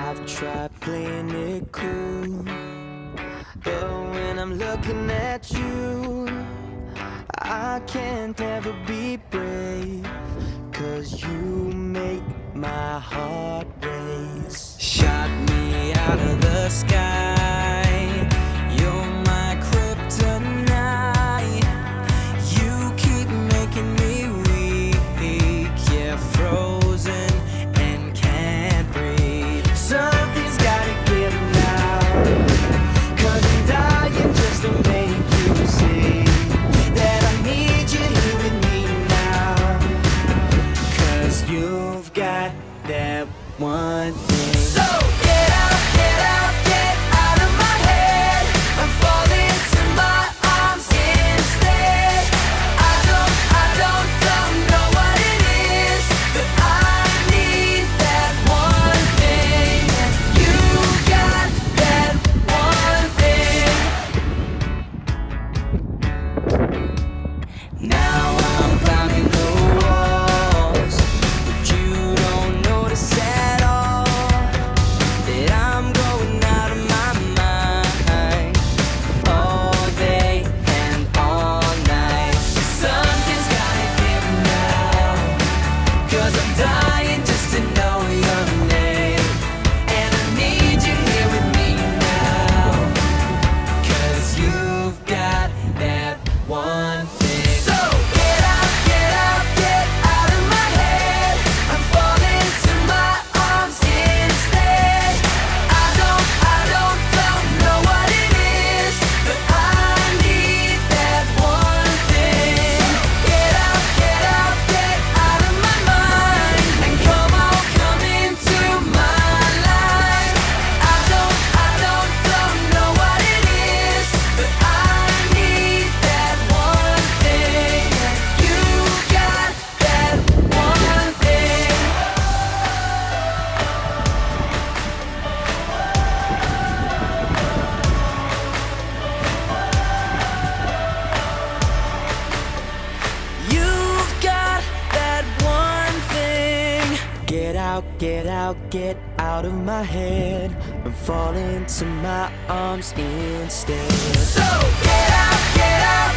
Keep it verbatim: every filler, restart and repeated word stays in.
I've tried playing it cool, but when I'm looking at you, I can't ever be brave, 'cause you make my heart race. Shot me out of the sky, you're my kryptonite. You keep making me weak, yeah, frozen and can't breathe. Something's gotta give now, 'cause I'm dying just to make you see that I need you here with me now. 'Cause you've got that one thing. So get out, get out, get out of my head. I'm falling to my arms instead. I don't, I don't, don't know what it is, but I need that one thing. You've got that one thing. Now I'm climbing the walls, but you don't notice at all that I'm going out of my mind all day and all night. Something's gotta give now, 'cause I'm dying just to know your name, and I need you here with me now, 'cause you've got that one thing. So get out, get out, get out of my head. I'm falling to my arms instead. I don't, I don't, don't know what it is, but I need that one thing. Get out, get out, get out of my mind, and come on, come into my life. I don't, I don't, don't know what it is, but I need that one thing. You got that one thing. You've got that one thing. Get out, get out, get out of my head. I'm falling to my arms instead. So get out, get out.